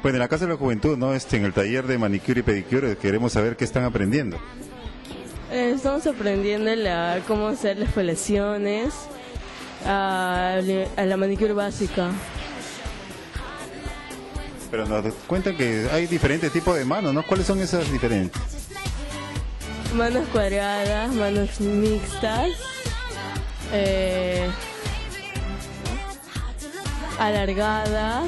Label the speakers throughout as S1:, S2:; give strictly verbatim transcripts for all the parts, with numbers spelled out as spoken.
S1: Bueno, en la Casa de la Juventud, ¿no? Este, en el taller de manicure y pedicure, queremos saber qué están aprendiendo.
S2: Eh, estamos aprendiendo la, cómo hacer las exfoliaciones, a, a la manicure básica.
S1: Pero nos cuentan que hay diferentes tipos de manos, ¿no? ¿Cuáles son esas diferentes?
S2: Manos cuadradas, manos mixtas, eh, alargadas,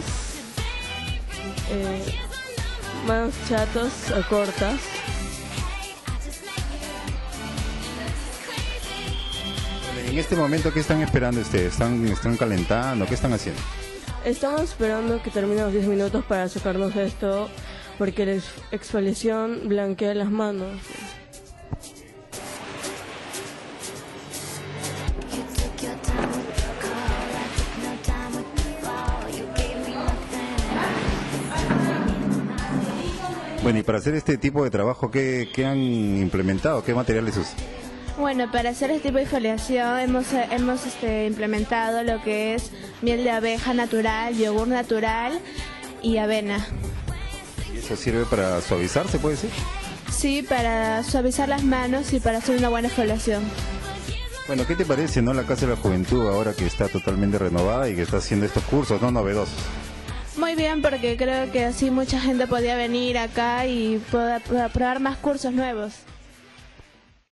S2: eh, manos chatos o cortas.
S1: En este momento, ¿qué están esperando ustedes? ¿Están, están calentando? ¿Qué están haciendo?
S2: Estamos esperando que termine los diez minutos para sacarnos esto, porque la ex- exfoliación blanquea las manos.
S1: Bueno, y para hacer este tipo de trabajo, ¿qué, qué han implementado? ¿Qué materiales usan?
S3: Bueno, para hacer este tipo de exfoliación hemos, hemos este, implementado lo que es miel de abeja natural, yogur natural y avena.
S1: ¿Y eso sirve para suavizar, se puede decir?
S3: Sí, para suavizar las manos y para hacer una buena exfoliación.
S1: Bueno, ¿qué te parece, no, la Casa de la Juventud ahora que está totalmente renovada y que está haciendo estos cursos, no, novedosos?
S3: Muy bien, porque creo que así mucha gente podía venir acá y poder probar más cursos nuevos.